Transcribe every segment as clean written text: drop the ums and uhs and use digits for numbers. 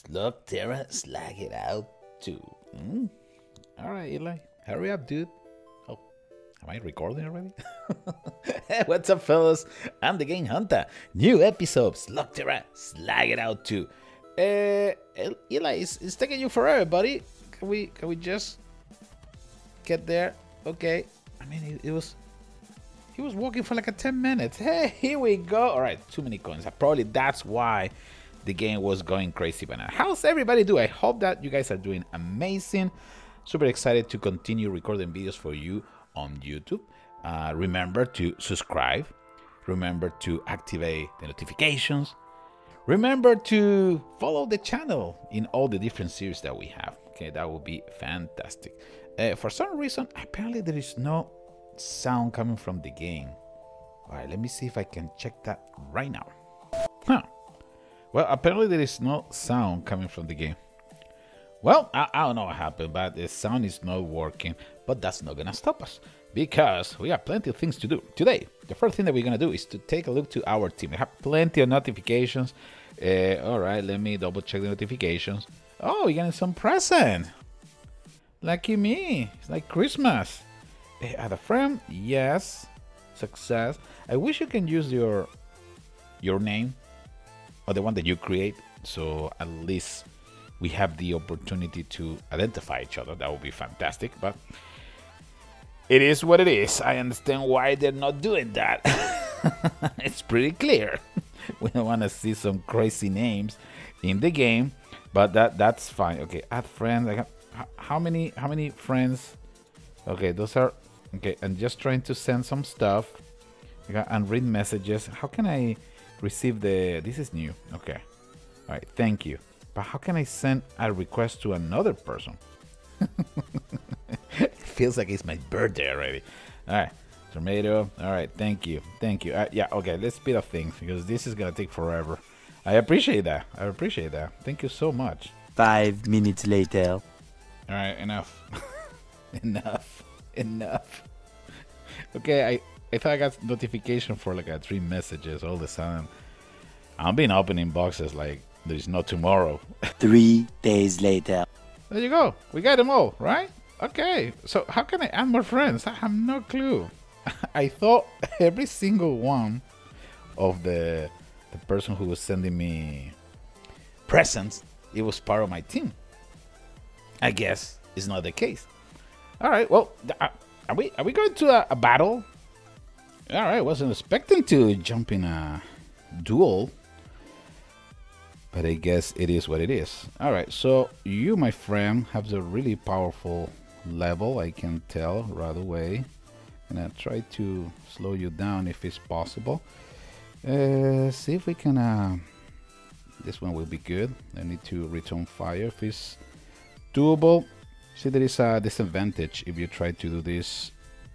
Slugterra slag it out too. All right, Eli, hurry up, dude. Oh, am I recording already? Hey, what's up, fellas? I'm the Game Hunter. New episode, Slugterra slag it out too. Eli, it's taking you forever, buddy. Can we just get there? Okay. I mean, he was walking for like 10 minutes. Hey, here we go. All right, too many coins. Probably that's why the game was going crazy by now. How's everybody doing? I hope that you guys are doing amazing. Super excited to continue recording videos for you on YouTube. Remember to subscribe. Remember to activate the notifications. Remember to follow the channel in all the different series that we have. Okay, that would be fantastic. For some reason, apparently there is no sound coming from the game. All right, let me see if I can check that right now. Huh. Well, apparently there is no sound coming from the game. Well, I don't know what happened, but the sound is not working. But that's not gonna stop us, because we have plenty of things to do today. The first thing that we're gonna do is to take a look to our team. We have plenty of notifications. All right, let me double check the notifications. Oh, we're getting some present. Lucky me. It's like Christmas. Add a friend. Yes. Success. I wish you can use your name, or the one that you create, so at least we have the opportunity to identify each other. That would be fantastic, but it is what it is. I understand why they're not doing that. It's pretty clear. We don't want to see some crazy names in the game, but that's fine. Okay, add friends. I have, how many friends? Okay, those are okay. I'm just trying to send some stuff. And read messages. How can I receive the... This is new. Okay. All right. Thank you. But how can I send a request to another person? It feels like it's my birthday already. All right. Tomato. All right. Thank you. Thank you. Yeah. Okay. Let's speed up things, because this is going to take forever. I appreciate that. I appreciate that. Thank you so much. 5 minutes later. All right. Enough. Enough. Okay. I thought I got notification for like 3 messages all the time. I've been opening boxes like there's no tomorrow. 3 days later. There you go. We got them all, right? Okay. So how can I add more friends? I have no clue. I thought every single one of the person who was sending me presents, it was part of my team. I guess it's not the case. All right. Well, are we going to a battle? All right, wasn't expecting to jump in a duel, but I guess it is what it is. All right, so you, my friend, have a really powerful level. I can tell right away. And I'll try to slow you down if it's possible. See if we can. This one will be good. I need to return fire if it's doable. See, there is a disadvantage if you try to do this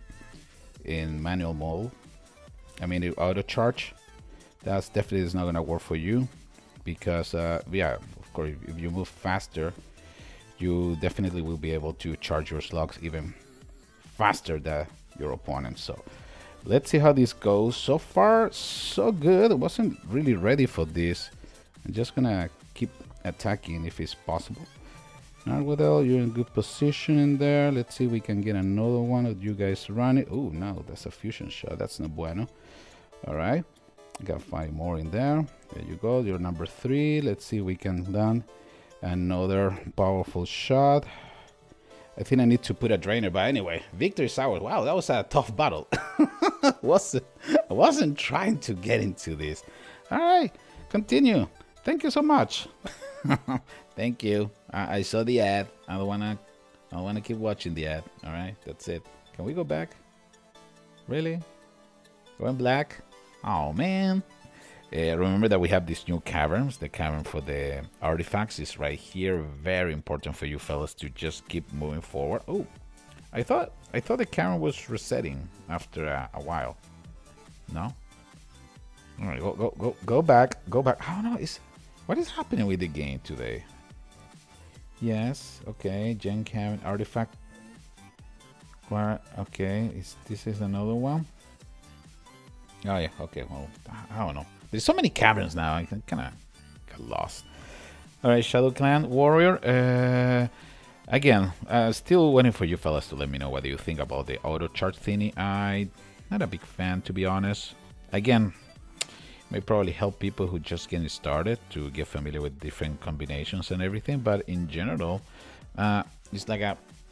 in manual mode. I mean, the auto charge, that's definitely is not gonna work for you, because yeah, of course, if you move faster, you definitely will be able to charge your slugs even faster than your opponent. So let's see how this goes. So far, so good. I wasn't really ready for this. I'm just gonna keep attacking if it's possible. Narwhal, you're in good position in there. Let's see if we can get another one of you guys running. Oh no, that's a fusion shot. That's no bueno. All right, got 5 more in there. There you go. You're number 3. Let's see if we can land another powerful shot. I think I need to put a drainer, but anyway, victory is ours. Wow, that was a tough battle. I wasn't trying to get into this. All right, continue. Thank you so much. Thank you. I saw the ad. I don't wanna keep watching the ad. All right, that's it. Can we go back? Really? Going black? Oh man. Remember that we have these new caverns. The cavern for the artifacts is right here. Very important for you fellas to just keep moving forward. Oh, I thought the cavern was resetting after a while. No. All right, go back. I don't know. What is happening with the game today? Yes. Okay. Gen cavern artifact. Where? Okay. This is another one. Oh yeah. Okay. Well, I don't know. There's so many caverns now. I kind of got lost. All right, Shadow Clan Warrior. Again, still waiting for you fellas to let me know what you think about the auto charge thingy. I'm not a big fan, to be honest. Again, may probably help people who just getting started to get familiar with different combinations and everything. But in general, it's like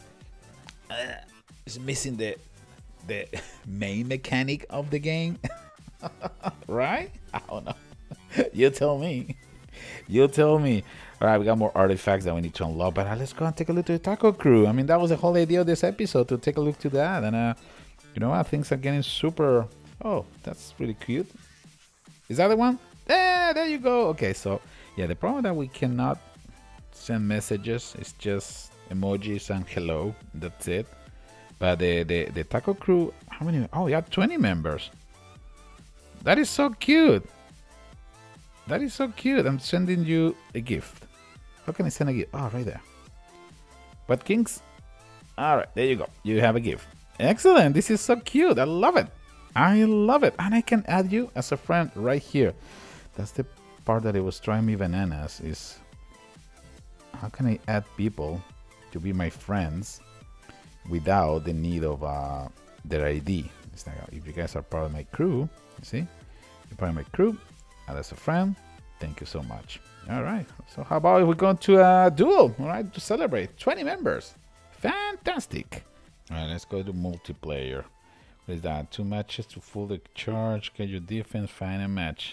it's missing the main mechanic of the game, right? I don't know. You tell me. You tell me. All right, we got more artifacts that we need to unlock, but let's go and take a look to the Taco Crew. I mean, that was the whole idea of this episode, to take a look to that. And you know what? Things are getting super. Oh, that's really cute. Is that the one? There you go. Okay, so yeah, the problem that we cannot send messages is just emojis and hello. That's it. But the Taco Crew, how many? Oh, yeah, 20 members. That is so cute. That is so cute. I'm sending you a gift. How can I send a gift? Oh, right there. But Kings. All right, there you go. You have a gift. Excellent. This is so cute. I love it. I love it. And I can add you as a friend right here. That's the part that it was driving me bananas, is how can I add people to be my friends without the need of their ID? It's like, if you guys are part of my crew, you see? You're part of my crew, add as a friend. Thank you so much. All right. So how about if we go to a duel, all right, to celebrate 20 members? Fantastic. All right, let's go to multiplayer. What is that? 2 matches to full the charge. Get your defense, find a match.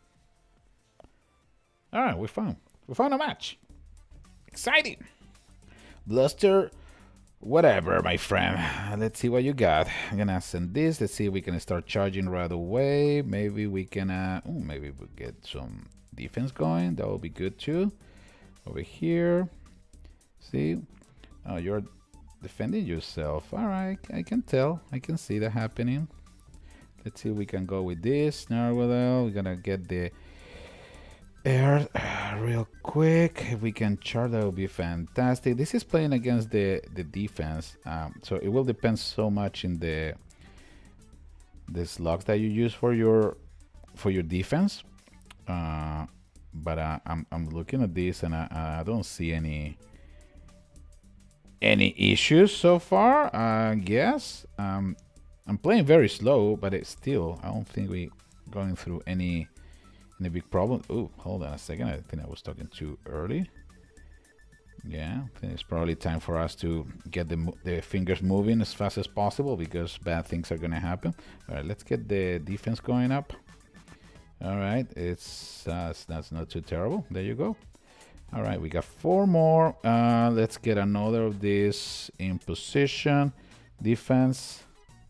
All right, we found a match. Exciting. Bluster, whatever, my friend. Let's see what you got. I'm gonna send this. Let's see if we can start charging right away. Maybe we can maybe we'll get some defense going. That will be good too. Over here. See? Oh, you're defending yourself. All right, I can tell. I can see that happening. Let's see if we can go with this. Narwhal, we're gonna get the air real quick. If we can charge, that would be fantastic. This is playing against the defense, so it will depend so much in the slugs that you use for your defense. But I'm looking at this and I don't see any issues so far. I guess I'm playing very slow, but it's still, I don't think we going through any big problem. Oh, hold on a second. I think I was talking too early. Yeah, I think it's probably time for us to get the fingers moving as fast as possible, because bad things are gonna happen. All right, let's get the defense going up. All right, it's that's not too terrible. There you go. All right, we got 4 more. Let's get another of this in position. Defense.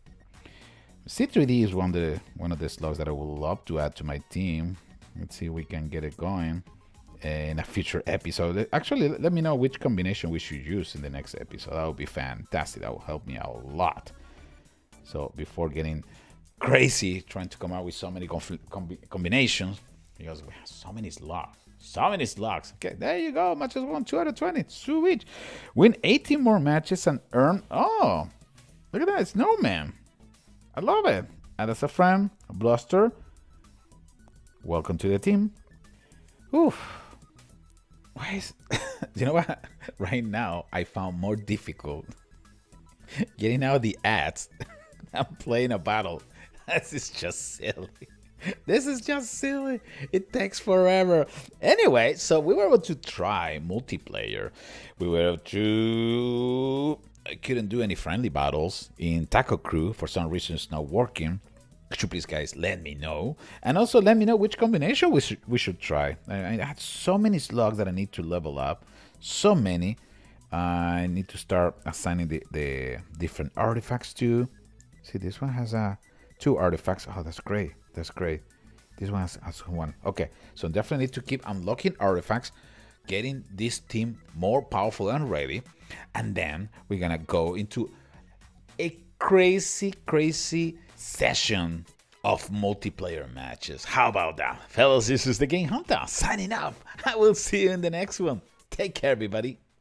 C3D is one of the slugs that I would love to add to my team. Let's see if we can get it going in a future episode. Actually, let me know which combination we should use in the next episode. That would be fantastic. That will help me out a lot. So before getting crazy trying to come out with so many combinations, because we have so many slugs. So many slugs. Okay, there you go. Matches won 2 out of 20. Sweet. Win 18 more matches and earn. Oh, look at that. Snowman. I love it. Add as a friend. A Bluster. Welcome to the team. Oof. Why is. You know what? Right now, I found more difficult getting out the ads. I'm playing a battle. This is just silly. This is just silly. It takes forever. Anyway, so we were able to try multiplayer. We were able to... I couldn't do any friendly battles in Taco Crew. For some reason, it's not working. Could you please, guys, let me know? And also let me know which combination we should try. I had so many slugs that I need to level up. So many. I need to start assigning the different artifacts to. See, this one has 2 artifacts. Oh, that's great. That's great. This one has 1. Okay, so definitely need to keep unlocking artifacts, getting this team more powerful and ready. And then we're gonna go into a crazy session of multiplayer matches. How about that? Fellas, this is the Game Hunter signing off. I will see you in the next one. Take care, everybody.